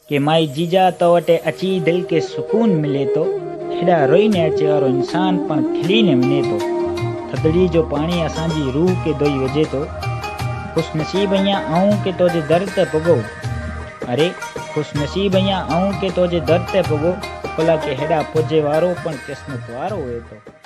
कि माई जीजा तो वटे अची दिल के सुकून मिले तो, हेॾा रोईने अचे वारो इंसान पण खिलीने वञे तो। थदड़ी जो पानी असांजी रूह के धोई वजे तो। खुश नसीब अयां आऊं के तोजे दर ते पुगो। अरे खुश नसीब अयां आऊं के तोजे दर ते पुगो। भला के हेॾा पुजे वारो पण किस्मत वारो हुए तो।